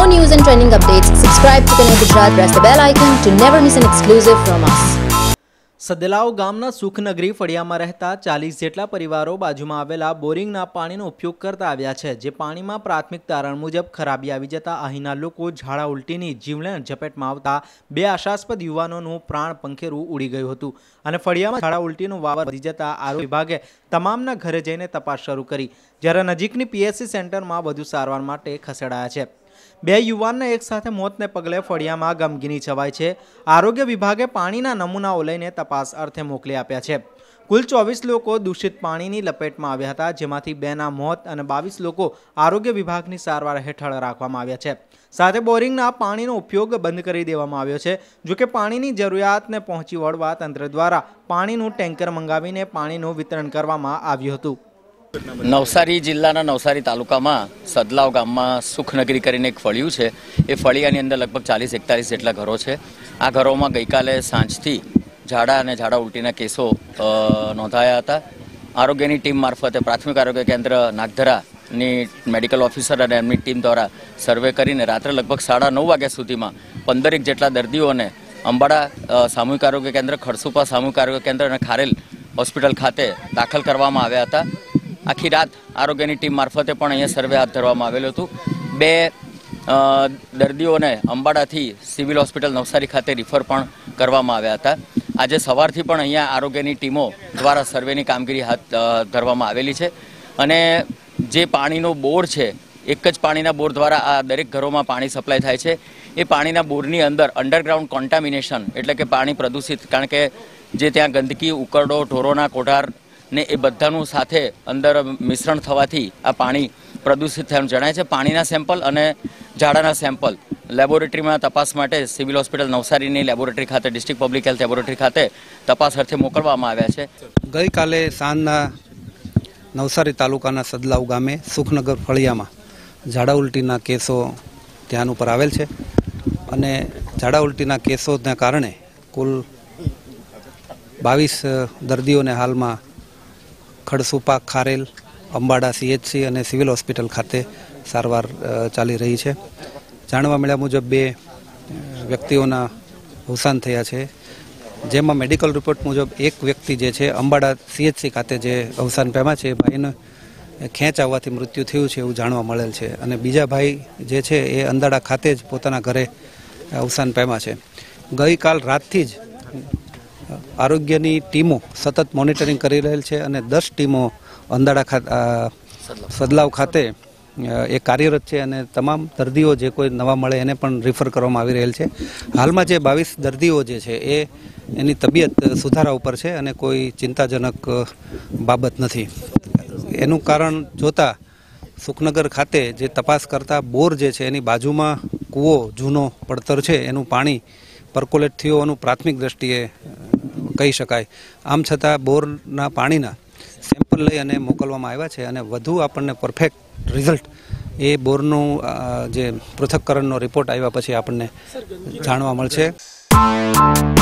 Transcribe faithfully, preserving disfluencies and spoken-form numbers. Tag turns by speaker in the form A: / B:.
A: more news and trending updates, subscribe to Khnગર Gujarat, press the bell icon to never miss an exclusive from us.
B: સદેલાવ ગામના સુખનગરી ફળિયામાં રહેતા ચાલીસ જેટલા પરિવારો બાજુમાં આવેલા બોરિંગના પાણીનો ઉપયોગ કરતા આવ્યા છે, જે પાણીમાં પ્રાથમિક તારણ મુજબ ખરાબી આવી જતા અહીંના લોકો ઝાડા ઉલટીની જીવલેણ ઝપેટમાં આવતા બે આશાસ્પદ યુવાનોનું પ્રાણ પંખેરું ઉડી ગયું હતું અને ફળિયામાં ઝાડા ઉલટીનું વાવર વધી જતા આરોગ્ય વિભાગે તમામના ઘરે જઈને તપાસ શરૂ કરી, જ્યારે નજીકની પીએચસી સેન્ટરમાં વધુ સારવાર માટે ખસેડાયા છે। બે યુવાનના એક સાથે મોતને પગલે ફળિયામાં ગમગીની છવાઈ છે। આરોગ્ય વિભાગે પાણીના નમૂનાઓ લઈને તપાસ અર્થે મોકલી આપ્યા છે। કુલ ચોવીસ લોકો દૂષિત પાણીની લપેટમાં આવ્યા હતા, જેમાંથી બેના મોત અને બાવીસ લોકો આરોગ્ય વિભાગની સારવાર હેઠળ રાખવામાં આવ્યા છે। સાથે બોરિંગના પાણીનો ઉપયોગ બંધ કરી દેવામાં આવ્યો છે। જો કે પાણીની જરૂરિયાતને પહોંચી વળવા તંત્ર દ્વારા પાણીનું ટેન્કર મંગાવીને પાણીનું વિતરણ કરવામાં આવ્યું હતું।
C: નવસારી જિલ્લાના નવસારી તાલુકામાં સદલાવ ગામમાં સુખનગરી કરીને એક ફળિયું છે। એ ફળિયાની અંદર લગભગ ચાલીસ એકતાલીસ જેટલા ઘરો છે। આ ઘરોમાં ગઈકાલે સાંજથી ઝાડા અને ઝાડા ઉલટીના કેસો નોંધાયા હતા। આરોગ્યની ટીમ મારફતે પ્રાથમિક આરોગ્ય કેન્દ્ર નાગધરાની મેડિકલ ઓફિસર અને એમની ટીમ દ્વારા સર્વે કરીને રાત્રે લગભગ સાડા નવ વાગ્યા સુધીમાં પંદરેક જેટલા દર્દીઓને અંબાડા સામૂહિક આરોગ્ય કેન્દ્ર, ખડસુપા સામૂહિક આરોગ્ય કેન્દ્ર અને ખારેલ હોસ્પિટલ ખાતે દાખલ કરવામાં આવ્યા હતા। આખી રાત આરોગ્યની ટીમ મારફતે પણ અહીંયા સર્વે હાથ ધરવામાં આવેલું હતું। બે દર્દીઓને અંબાડાથી સિવિલ હોસ્પિટલ નવસારી ખાતે રિફર પણ કરવામાં આવ્યા હતા। આજે સવારથી પણ અહીંયા આરોગ્યની ટીમો દ્વારા સર્વેની કામગીરી હાથ ધરવામાં આવેલી છે અને જે પાણીનો બોર છે, એક જ પાણીના બોર દ્વારા આ દરેક ઘરોમાં પાણી સપ્લાય થાય છે। એ પાણીના બોરની અંદર અંડરગ્રાઉન્ડ કોન્ટામિનેશન એટલે કે પાણી પ્રદૂષિત, કારણ કે જે ત્યાં ગંદકી, ઉકરડો, ઢોરોના કોઠાર ને એ બધાનું સાથે અંદર મિશ્રણ થવાથી આ પાણી પ્રદૂષિત થવાનું જણાય છે। પાણીના સેમ્પલ અને ઝાડાના સેમ્પલ લેબોરેટરીમાં તપાસ માટે સિવિલ હોસ્પિટલ નવસારીની લેબોરેટરી ખાતે, ડિસ્ટ્રિક્ટ પબ્લિક હેલ્થ લેબોરેટરી ખાતે તપાસ અર્થે મોકલવામાં આવ્યા છે।
D: ગઈકાલે સાંજના નવસારી તાલુકાના સદલાવ ગામે સુખનગર ફળિયામાં ઝાડા ઉલટીના કેસો ધ્યાન ઉપર આવેલ છે અને ઝાડા ઉલટીના કેસોના કારણે કુલ બાવીસ દર્દીઓને હાલમાં ખડસુપા, ખારેલ, અંબાડા સીએચસી અને સિવિલ હોસ્પિટલ ખાતે સારવાર ચાલી રહી છે। જાણવા મળ્યા મુજબ બે વ્યક્તિઓના અવસાન થયા છે, જેમાં મેડિકલ રિપોર્ટ મુજબ એક વ્યક્તિ જે છે અંબાડા સીએચસી ખાતે જે અવસાન પામ્યા છે, ભાઈને ખેંચ આવવાથી મૃત્યુ થયું છે એવું જાણવા મળેલ છે અને બીજા ભાઈ જે છે એ અંદાડા ખાતે જ પોતાના ઘરે અવસાન પામ્યા છે। ગઈકાલ રાતથી જ આરોગ્યની ટીમો સતત મોનિટરિંગ કરી રહેલ છે અને દસ ટીમો અંદાડા ખાતે સદલાવ ખાતે એ કાર્યરત છે અને તમામ દર્દીઓ જે કોઈ નવા મળે એને પણ રિફર કરવામાં આવી રહેલ છે। હાલમાં જે બાવીસ દર્દીઓ જે છે એ એની તબિયત સુધારા ઉપર છે અને કોઈ ચિંતાજનક બાબત નથી। એનું કારણ જોતા સુખનગર ખાતે જે તપાસ કરતા બોર જે છે એની બાજુમાં કૂવો જૂનો પડતર છે, એનું પાણી પર્કોલેટ થયું હોવાનું પ્રાથમિક દ્રષ્ટિએ કહી શકાય। આમ છતાં બોરના પાણીના સેમ્પલ લઈ અને મોકલવામાં આવ્યા છે અને વધુ આપણને પરફેક્ટ રિઝલ્ટ એ બોરનું જે પૃથક્કરણનો રિપોર્ટ આવ્યા પછી આપણને જાણવા મળશે।